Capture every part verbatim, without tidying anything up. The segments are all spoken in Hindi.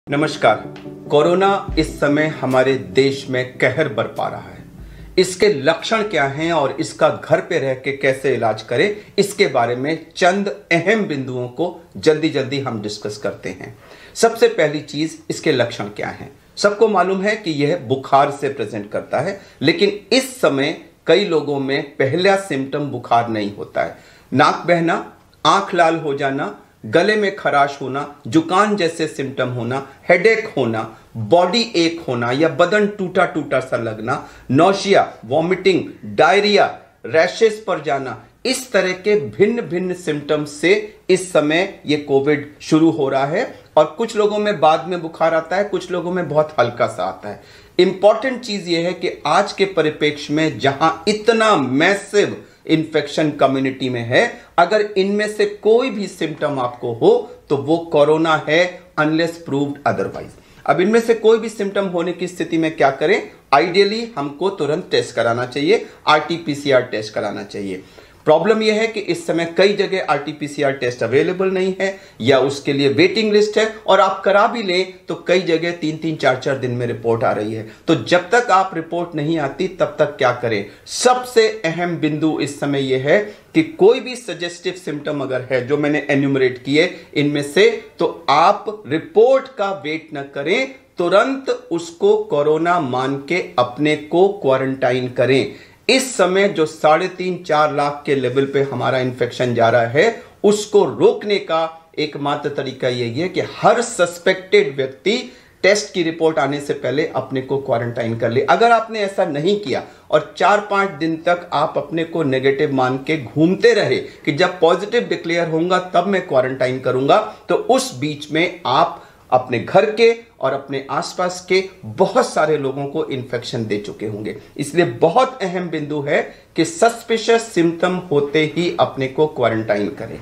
नमस्कार। कोरोना इस समय हमारे देश में कहर बरपा रहा है। इसके लक्षण क्या हैं और इसका घर पे रह के कैसे इलाज करें, इसके बारे में चंद अहम बिंदुओं को जल्दी जल्दी हम डिस्कस करते हैं। सबसे पहली चीज, इसके लक्षण क्या हैं। सबको मालूम है कि यह बुखार से प्रेजेंट करता है, लेकिन इस समय कई लोगों में पहला सिम्टम बुखार नहीं होता है। नाक बहना, आंख लाल हो जाना, गले में खराश होना, जुकाम जैसे सिम्टम होना, हेडेक होना, बॉडी एक होना या बदन टूटा टूटा सा लगना, नौशिया, वॉमिटिंग, डायरिया, रैशेस पर जाना, इस तरह के भिन्न भिन्न सिम्टम्स से इस समय ये कोविड शुरू हो रहा है। और कुछ लोगों में बाद में बुखार आता है, कुछ लोगों में बहुत हल्का सा आता है। इंपॉर्टेंट चीज ये है कि आज के परिप्रेक्ष्य में जहां इतना मैसिव इन्फेक्शन कम्युनिटी में है, अगर इनमें से कोई भी सिम्टम आपको हो तो वो कोरोना है, अनलेस प्रूव्ड अदरवाइज। अब इनमें से कोई भी सिम्टम होने की स्थिति में क्या करें? आइडियली हमको तुरंत टेस्ट कराना चाहिए, आरटीपीसीआर टेस्ट कराना चाहिए। प्रॉब्लम यह है कि इस समय कई जगह आरटीपीसीआर टेस्ट अवेलेबल नहीं है या उसके लिए वेटिंग लिस्ट है, और आप करा भी लें तो कई जगह तीन तीन चार चार दिन में रिपोर्ट आ रही है। तो जब तक आप रिपोर्ट नहीं आती तब तक क्या करें? सबसे अहम बिंदु इस समय यह है कि कोई भी सजेस्टिव सिम्टम अगर है जो मैंने एन्यूमरेट किए इनमें से, तो आप रिपोर्ट का वेट न करें, तुरंत उसको कोरोना मान के अपने को क्वारंटाइन करें। इस समय जो साढ़े तीन चार लाख के लेवल पे हमारा इन्फेक्शन जा रहा है, उसको रोकने का एकमात्र तरीका यही है कि हर सस्पेक्टेड व्यक्ति टेस्ट की रिपोर्ट आने से पहले अपने को क्वारंटाइन कर ले। अगर आपने ऐसा नहीं किया और चार पांच दिन तक आप अपने को नेगेटिव मान के घूमते रहे कि जब पॉजिटिव डिक्लेयर होगा तब मैं क्वारंटाइन करूंगा, तो उस बीच में आप अपने घर के और अपने आसपास के बहुत सारे लोगों को इन्फेक्शन दे चुके होंगे। इसलिए बहुत अहम बिंदु है कि सस्पिशियस सिम्टम होते ही अपने को क्वारंटाइन करें।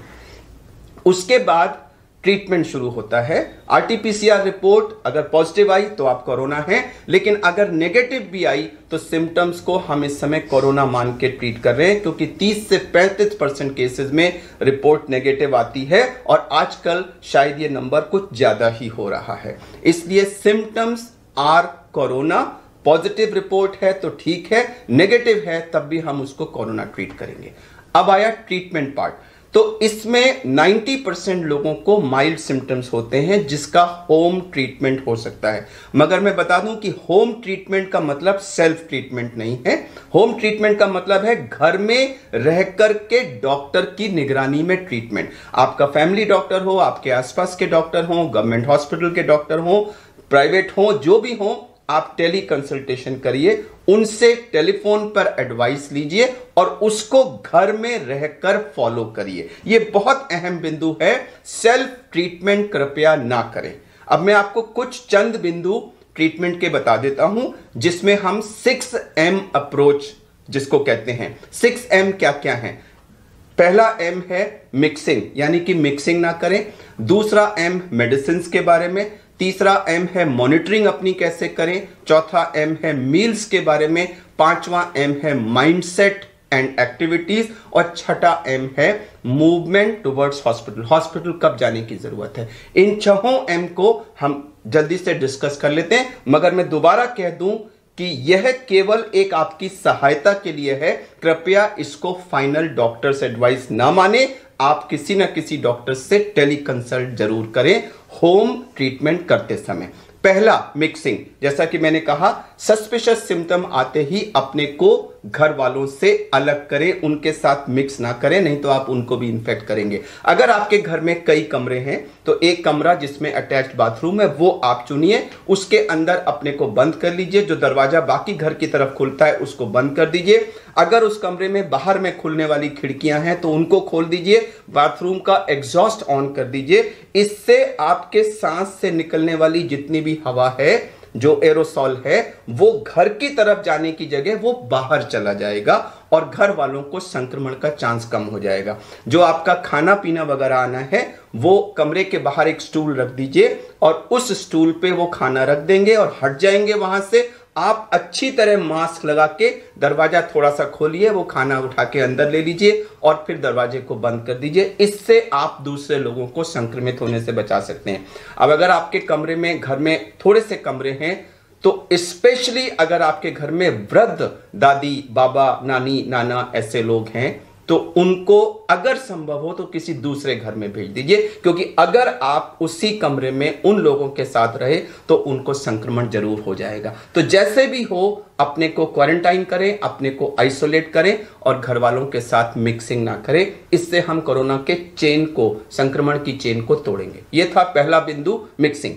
उसके बाद ट्रीटमेंट शुरू होता है। आरटीपीसीआर रिपोर्ट अगर पॉजिटिव आई तो आप कोरोना हैं, लेकिन अगर नेगेटिव भी आई तो सिम्टम्स को हम इस समय कोरोना मान के ट्रीट कर रहे हैं, क्योंकि तीस से पैंतीस परसेंट केसेस में रिपोर्ट नेगेटिव आती है और आजकल शायद ये नंबर कुछ ज्यादा ही हो रहा है। इसलिए symptoms are corona. Positive report है तो ठीक है, नेगेटिव है तब भी हम उसको कोरोना ट्रीट करेंगे। अब आया ट्रीटमेंट पार्ट। तो इसमें नब्बे परसेंट लोगों को माइल्ड सिम्टम्स होते हैं जिसका होम ट्रीटमेंट हो सकता है। मगर मैं बता दूं कि होम ट्रीटमेंट का मतलब सेल्फ ट्रीटमेंट नहीं है। होम ट्रीटमेंट का मतलब है घर में रह कर के डॉक्टर की निगरानी में ट्रीटमेंट। आपका फैमिली डॉक्टर हो, आपके आसपास के डॉक्टर हो, गवर्नमेंट हॉस्पिटल के डॉक्टर हो, प्राइवेट हो, जो भी हो, आप टेली कंसल्टेशन करिए, उनसे टेलीफोन पर एडवाइस लीजिए और उसको घर में रहकर फॉलो करिए। यह बहुत अहम बिंदु है। सेल्फ ट्रीटमेंट कृपया ना करें। अब मैं आपको कुछ चंद बिंदु ट्रीटमेंट के बता देता हूं, जिसमें हम सिक्स एम अप्रोच जिसको कहते हैं। सिक्स एम क्या क्या है? पहला एम है मिक्सिंग, यानी कि मिक्सिंग ना करें। दूसरा एम मेडिसिन के बारे में। तीसरा एम है मॉनिटरिंग अपनी कैसे करें। चौथा एम है मील्स के बारे में। पांचवा एम है माइंडसेट एंड एक्टिविटीज। और छठा एम है मूवमेंट टुवर्ड्स हॉस्पिटल। हॉस्पिटल कब जाने की जरूरत है। इन छहों एम को हम जल्दी से डिस्कस कर लेते हैं, मगर मैं दोबारा कह दूं कि यह केवल एक आपकी सहायता के लिए है। कृपया इसको फाइनल डॉक्टर्स एडवाइस ना माने। आप किसी ना किसी डॉक्टर से टेली कंसल्ट जरूर करें होम ट्रीटमेंट करते समय। पहला मिक्सिंग, जैसा कि मैंने कहा, सस्पिशियस सिम्टम आते ही अपने को घर वालों से अलग करें, उनके साथ मिक्स ना करें, नहीं तो आप उनको भी इन्फेक्ट करेंगे। अगर आपके घर में कई कमरे हैं तो एक कमरा जिसमें अटैच्ड बाथरूम है वो आप चुनिए, उसके अंदर अपने को बंद कर लीजिए। जो दरवाजा बाकी घर की तरफ खुलता है उसको बंद कर दीजिए। अगर उस कमरे में बाहर में खुलने वाली खिड़कियां हैं तो उनको खोल दीजिए। बाथरूम का एग्जॉस्ट ऑन कर दीजिए। इससे आपके सांस से निकलने वाली जितनी भी हवा है, जो एरोसॉल है, वो घर की तरफ जाने की जगह वो बाहर चला जाएगा और घर वालों को संक्रमण का चांस कम हो जाएगा। जो आपका खाना पीना वगैरह आना है वो कमरे के बाहर एक स्टूल रख दीजिए और उस स्टूल पे वो खाना रख देंगे और हट जाएंगे वहां से। आप अच्छी तरह मास्क लगा के दरवाजा थोड़ा सा खोलिए, वो खाना उठा के अंदर ले लीजिए और फिर दरवाजे को बंद कर दीजिए। इससे आप दूसरे लोगों को संक्रमित होने से बचा सकते हैं। अब अगर आपके कमरे में, घर में थोड़े से कमरे हैं, तो स्पेशली अगर आपके घर में वृद्ध दादी, बाबा, नानी, नाना ऐसे लोग हैं, तो उनको अगर संभव हो तो किसी दूसरे घर में भेज दीजिए, क्योंकि अगर आप उसी कमरे में उन लोगों के साथ रहे तो उनको संक्रमण जरूर हो जाएगा। तो जैसे भी हो अपने को क्वारंटाइन करें, अपने को आइसोलेट करें और घर वालों के साथ मिक्सिंग ना करें। इससे हम कोरोना के चेन को, संक्रमण की चेन को तोड़ेंगे। यह था पहला बिंदु, मिक्सिंग।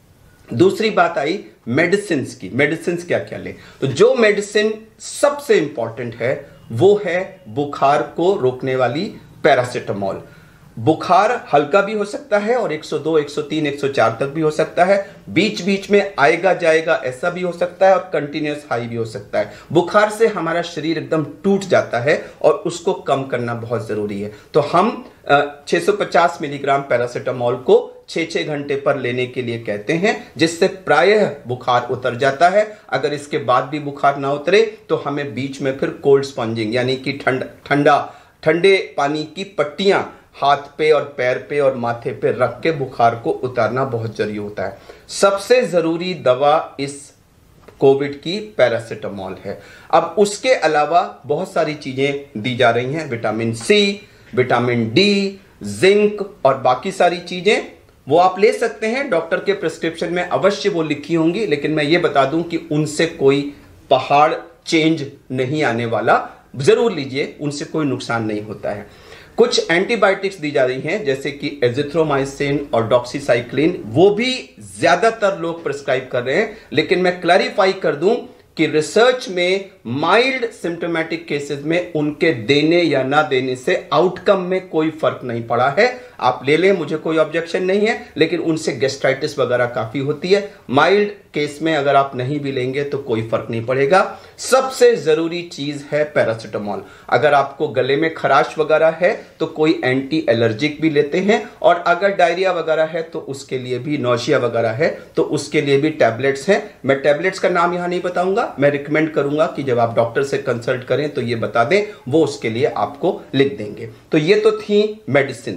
दूसरी बात आई मेडिसिन की। मेडिसिन क्या क्या ले? तो जो मेडिसिन सबसे इंपॉर्टेंट है वो है बुखार को रोकने वाली पैरासिटामोल। बुखार हल्का भी हो सकता है और एक सौ दो, एक सौ तीन, एक सौ चार तक भी हो सकता है। बीच बीच में आएगा जाएगा ऐसा भी हो सकता है और कंटिन्यूस हाई भी हो सकता है। बुखार से हमारा शरीर एकदम टूट जाता है और उसको कम करना बहुत जरूरी है। तो हम छह सौ पचास मिलीग्राम पैरासिटामोल को छह छह घंटे पर लेने के लिए कहते हैं, जिससे प्रायः बुखार उतर जाता है। अगर इसके बाद भी बुखार ना उतरे तो हमें बीच में फिर कोल्ड स्पंजिंग यानी कि ठंडा ठंडा ठंडे पानी की पट्टियां हाथ पे और पैर पे और माथे पे रख के बुखार को उतारना बहुत जरूरी होता है। सबसे जरूरी दवा इस कोविड की पैरासिटामोल है। अब उसके अलावा बहुत सारी चीजें दी जा रही हैं, vitamin C, vitamin D, zinc और बाकी सारी चीजें, वो आप ले सकते हैं। डॉक्टर के प्रिस्क्रिप्शन में अवश्य वो लिखी होंगी, लेकिन मैं ये बता दूं कि उनसे कोई पहाड़ चेंज नहीं आने वाला। जरूर लीजिए, उनसे कोई नुकसान नहीं होता है। कुछ एंटीबायोटिक्स दी जा रही हैं जैसे कि एजिथ्रोमाइसिन और डॉक्सीसाइक्लिन, वो भी ज्यादातर लोग प्रिस्क्राइब कर रहे हैं। लेकिन मैं क्लैरिफाई कर दूं कि रिसर्च में माइल्ड सिम्टोमेटिक केसेस में उनके देने या ना देने से आउटकम में कोई फर्क नहीं पड़ा है। आप ले लें, मुझे कोई ऑब्जेक्शन नहीं है, लेकिन उनसे गैस्ट्राइटिस वगैरह काफी होती है। माइल्ड केस में अगर आप नहीं भी लेंगे तो कोई फर्क नहीं पड़ेगा। सबसे जरूरी चीज है पैरासिटामोल। अगर आपको गले में खराश वगैरह है तो कोई एंटी एलर्जिक भी लेते हैं, और अगर डायरिया वगैरह है तो उसके लिए भी, नौशिया वगैरह है तो उसके लिए भी टैबलेट्स हैं। मैं टैबलेट्स का नाम यहां नहीं बताऊंगा, मैं रिकमेंड करूंगा कि जब आप डॉक्टर से कंसल्ट करें तो ये बता दें, वो उसके लिए आपको लिख देंगे। तो ये तो थी मेडिसिन।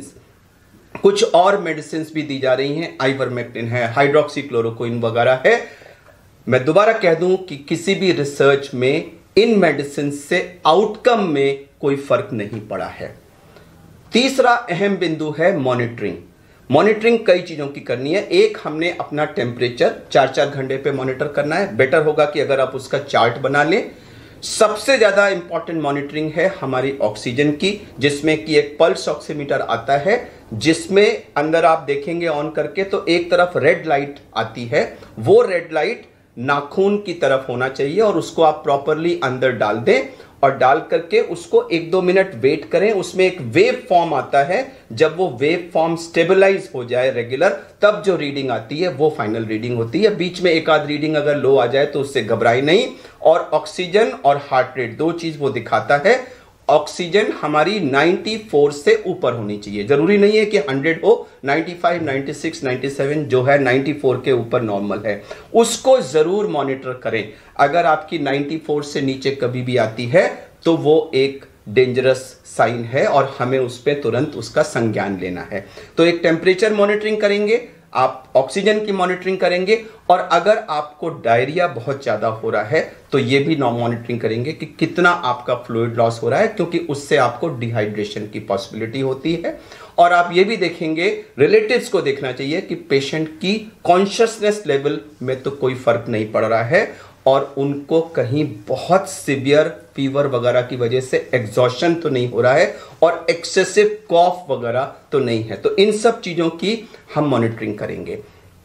कुछ और मेडिसिन भी दी जा रही हैं, आइवरमेक्टिन है, हाइड्रोक्सीक्लोरोक्विन वगैरह है। मैं दोबारा कह दूं कि किसी भी रिसर्च में इन मेडिसिन से आउटकम में कोई फर्क नहीं पड़ा है। तीसरा अहम बिंदु है मॉनिटरिंग। मॉनिटरिंग कई चीजों की करनी है। एक, हमने अपना टेम्परेचर चार चार घंटे पे मॉनिटर करना है। बेटर होगा कि अगर आप उसका चार्ट बना लें। सबसे ज्यादा इंपॉर्टेंट मॉनिटरिंग है हमारी ऑक्सीजन की, जिसमें कि एक पल्स ऑक्सीमीटर आता है, जिसमें अंदर आप देखेंगे ऑन करके तो एक तरफ रेड लाइट आती है। वो रेड लाइट नाखून की तरफ होना चाहिए और उसको आप प्रॉपरली अंदर डाल दें और डाल करके उसको एक दो मिनट वेट करें। उसमें एक वेव फॉर्म आता है, जब वो वेव फॉर्म स्टेबलाइज हो जाए रेगुलर, तब जो रीडिंग आती है वो फाइनल रीडिंग होती है। बीच में एक आध रीडिंग अगर लो आ जाए तो उससे घबराई नहीं। और ऑक्सीजन और हार्ट रेट, दो चीज वो दिखाता है। ऑक्सीजन हमारी चौरानवे से ऊपर होनी चाहिए, जरूरी नहीं है कि सौ हो, पचानवे, छियानवे, सत्तानवे जो है चौरानवे के ऊपर नॉर्मल है, उसको जरूर मॉनिटर करें। अगर आपकी चौरानवे से नीचे कभी भी आती है तो वो एक डेंजरस साइन है और हमें उस पर तुरंत उसका संज्ञान लेना है। तो एक टेम्परेचर मॉनिटरिंग करेंगे, आप ऑक्सीजन की मॉनिटरिंग करेंगे, और अगर आपको डायरिया बहुत ज्यादा हो रहा है तो ये भी नॉन मॉनिटरिंग करेंगे कि कितना आपका फ्लूइड लॉस हो रहा है, क्योंकि उससे आपको डिहाइड्रेशन की पॉसिबिलिटी होती है। और आप ये भी देखेंगे, रिलेटिव्स को देखना चाहिए कि पेशेंट की कॉन्शियसनेस लेवल में तो कोई फर्क नहीं पड़ रहा है और उनको कहीं बहुत सीवियर फीवर वगैरह की वजह से एग्जॉशन तो नहीं हो रहा है और एक्सेसिव कॉफ वगैरह तो नहीं है। तो इन सब चीजों की हम मॉनिटरिंग करेंगे।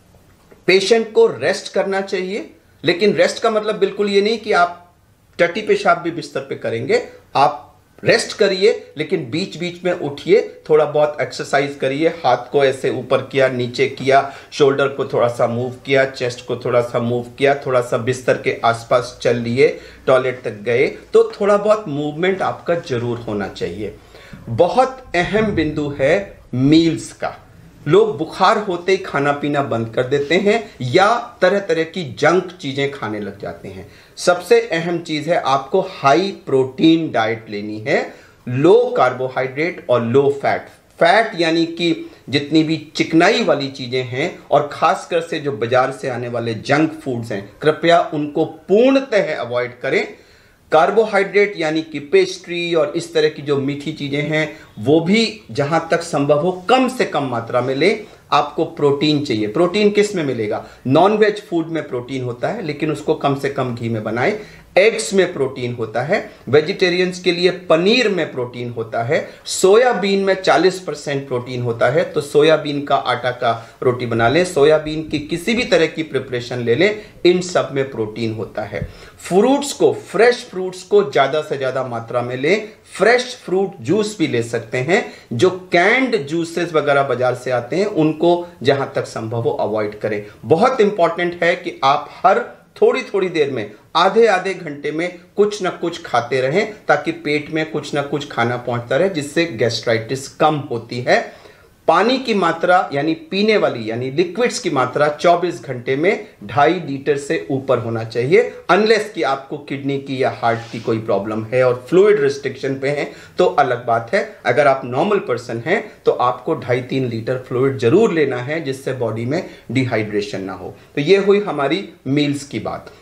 पेशेंट को रेस्ट करना चाहिए, लेकिन रेस्ट का मतलब बिल्कुल ये नहीं कि आप टट्टी पेशाब भी बिस्तर पे करेंगे। आप रेस्ट करिए, लेकिन बीच बीच में उठिए, थोड़ा बहुत एक्सरसाइज करिए, हाथ को ऐसे ऊपर किया, नीचे किया, शोल्डर को थोड़ा सा मूव किया, चेस्ट को थोड़ा सा मूव किया, थोड़ा सा बिस्तर के आसपास चल लिए, टॉयलेट तक गए, तो थोड़ा बहुत मूवमेंट आपका जरूर होना चाहिए। बहुत अहम बिंदु है मील्स का। लोग बुखार होते ही खाना पीना बंद कर देते हैं या तरह तरह की जंक चीजें खाने लग जाते हैं। सबसे अहम चीज है आपको हाई प्रोटीन डाइट लेनी है, लो कार्बोहाइड्रेट और लो फैट। फैट यानी कि जितनी भी चिकनाई वाली चीजें हैं और खासकर से जो बाजार से आने वाले जंक फूड्स हैं, कृपया उनको पूर्णतः अवॉइड करें। कार्बोहाइड्रेट यानी कि पेस्ट्री और इस तरह की जो मीठी चीजें हैं वो भी जहां तक संभव हो कम से कम मात्रा में लें। आपको प्रोटीन चाहिए। प्रोटीन किस में मिलेगा? नॉन वेज फूड में प्रोटीन होता है, लेकिन उसको कम से कम घी में बनाएं। एग्स में प्रोटीन होता है, वेजिटेरियंस के लिए पनीर में प्रोटीन होता है, सोयाबीन में चालीस परसेंट प्रोटीन होता है, तो सोयाबीन का आटा का रोटी बना लें, सोयाबीन की किसी भी तरह की प्रिपरेशन ले लें, इन सब में प्रोटीन होता है। फ्रूट्स को, फ्रेश फ्रूट्स को ज्यादा से ज्यादा मात्रा में लें। फ्रेश फ्रूट जूस भी ले सकते हैं। जो कैंड जूसेस वगैरह बाजार से आते हैं उनको जहां तक संभव हो अवॉइड करें। बहुत इंपॉर्टेंट है कि आप हर थोड़ी थोड़ी देर में, आधे आधे घंटे में कुछ ना कुछ खाते रहें ताकि पेट में कुछ ना कुछ खाना पहुंचता रहे, जिससे गैस्ट्राइटिस कम होती है। पानी की मात्रा यानी पीने वाली यानी लिक्विड्स की मात्रा चौबीस घंटे में ढाई लीटर से ऊपर होना चाहिए, अनलेस कि आपको किडनी की या हार्ट की कोई प्रॉब्लम है और फ्लूइड रिस्ट्रिक्शन पे है तो अलग बात है। अगर आप नॉर्मल पर्सन हैं तो आपको ढाई तीन लीटर फ्लूइड जरूर लेना है, जिससे बॉडी में डिहाइड्रेशन ना हो। तो ये हुई हमारी मील्स की बात।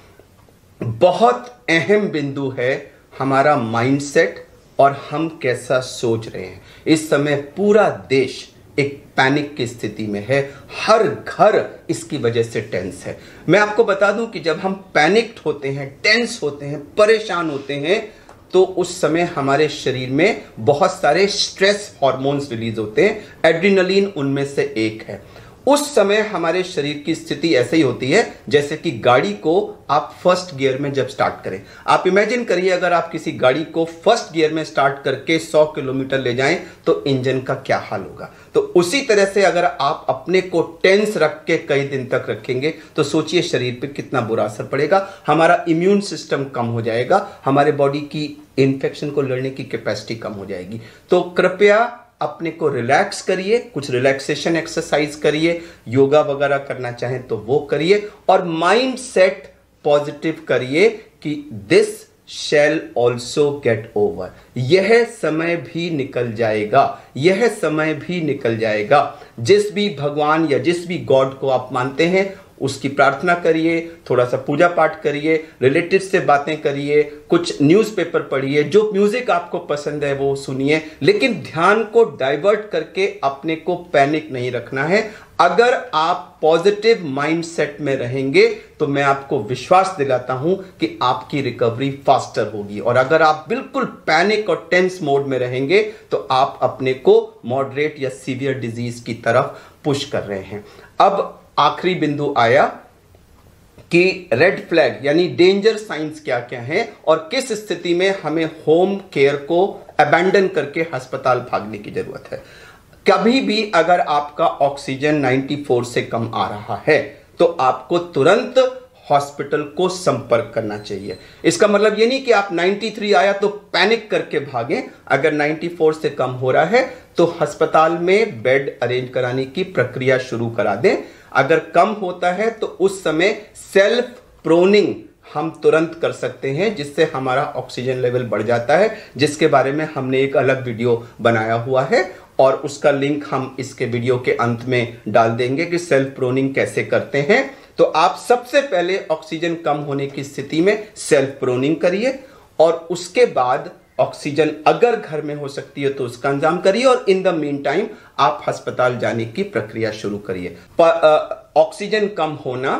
बहुत अहम बिंदु है हमारा माइंडसेट और हम कैसा सोच रहे हैं। इस समय पूरा देश एक पैनिक की स्थिति में है, हर घर इसकी वजह से टेंस है। मैं आपको बता दूं कि जब हम पैनिक्ड होते हैं, टेंस होते हैं, परेशान होते हैं, तो उस समय हमारे शरीर में बहुत सारे स्ट्रेस हार्मोन्स रिलीज होते हैं। एड्रेनलिन उनमें से एक है। उस समय हमारे शरीर की स्थिति ऐसे ही होती है जैसे कि गाड़ी को आप फर्स्ट गियर में जब स्टार्ट करें। आप इमेजिन करिए अगर आप किसी गाड़ी को फर्स्ट गियर में स्टार्ट करके सौ किलोमीटर ले जाएं तो इंजन का क्या हाल होगा। तो उसी तरह से अगर आप अपने को टेंस रख के कई दिन तक रखेंगे तो सोचिए शरीर पे कितना बुरा असर पड़ेगा। हमारा इम्यून सिस्टम कम हो जाएगा, हमारे बॉडी की इन्फेक्शन को लड़ने की कैपेसिटी कम हो जाएगी। तो कृपया अपने को रिलैक्स करिए, कुछ रिलैक्सेशन एक्सरसाइज करिए, योगा वगैरह करना चाहें तो वो करिए और माइंड सेट पॉजिटिव करिए कि this shall also get over. यह समय भी निकल जाएगा, यह समय भी निकल जाएगा। जिस भी भगवान या जिस भी गॉड को आप मानते हैं उसकी प्रार्थना करिए, थोड़ा सा पूजा पाठ करिए, रिलेटिव से बातें करिए, कुछ न्यूज़पेपर पढ़िए, जो म्यूजिक आपको पसंद है वो सुनिए, लेकिन ध्यान को डाइवर्ट करके अपने को पैनिक नहीं रखना है। अगर आप पॉजिटिव माइंडसेट में रहेंगे तो मैं आपको विश्वास दिलाता हूं कि आपकी रिकवरी फास्टर होगी, और अगर आप बिल्कुल पैनिक और टेंस मोड में रहेंगे तो आप अपने को मॉडरेट या सीवियर डिजीज की तरफ पुश कर रहे हैं। अब आखिरी बिंदु आया कि रेड फ्लैग यानी डेंजर साइंस क्या क्या हैं और किस स्थिति में हमें होम केयर को अबैंडन करके अस्पताल भागने की जरूरत है। कभी भी अगर आपका ऑक्सीजन चौरानवे से कम आ रहा है तो आपको तुरंत हॉस्पिटल को संपर्क करना चाहिए। इसका मतलब ये नहीं कि आप तिरानवे आया तो पैनिक करके भागें। अगर चौरानवे से कम हो रहा है तो अस्पताल में बेड अरेंज कराने की प्रक्रिया शुरू करा दें। अगर कम होता है तो उस समय सेल्फ प्रोनिंग हम तुरंत कर सकते हैं, जिससे हमारा ऑक्सीजन लेवल बढ़ जाता है, जिसके बारे में हमने एक अलग वीडियो बनाया हुआ है और उसका लिंक हम इसके वीडियो के अंत में डाल देंगे कि सेल्फ प्रोनिंग कैसे करते हैं। तो आप सबसे पहले ऑक्सीजन कम होने की स्थिति में सेल्फ प्रोनिंग करिए और उसके बाद ऑक्सीजन अगर घर में हो सकती है तो उसका इंतजाम करिए और इन द मीन टाइम आप अस्पताल जाने की प्रक्रिया शुरू करिए। ऑक्सीजन कम होना,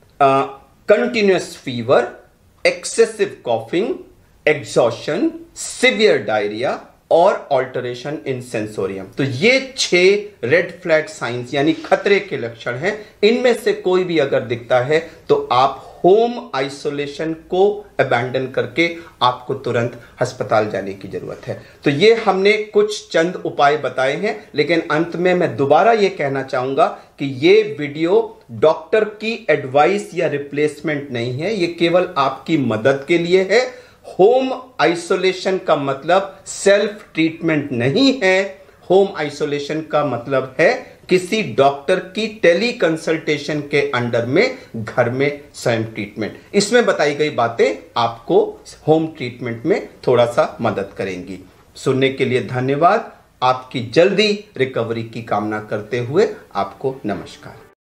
continuous fever, excessive coughing, exhaustion, severe diarrhoea और ऑल्टरेशन इन सेंसोरियम, तो ये छह रेड फ्लैग साइंस यानी खतरे के लक्षण हैं। इनमें से कोई भी अगर दिखता है तो आप होम आइसोलेशन को अबैंडन करके आपको तुरंत अस्पताल जाने की जरूरत है। तो ये हमने कुछ चंद उपाय बताए हैं, लेकिन अंत में मैं दोबारा ये कहना चाहूंगा कि ये वीडियो डॉक्टर की एडवाइस या रिप्लेसमेंट नहीं है, ये केवल आपकी मदद के लिए है। होम आइसोलेशन का मतलब सेल्फ ट्रीटमेंट नहीं है। होम आइसोलेशन का मतलब है किसी डॉक्टर की टेली कंसल्टेशन के अंडर में घर में स्वयं ट्रीटमेंट। इसमें बताई गई बातें आपको होम ट्रीटमेंट में थोड़ा सा मदद करेंगी। सुनने के लिए धन्यवाद। आपकी जल्दी रिकवरी की कामना करते हुए आपको नमस्कार।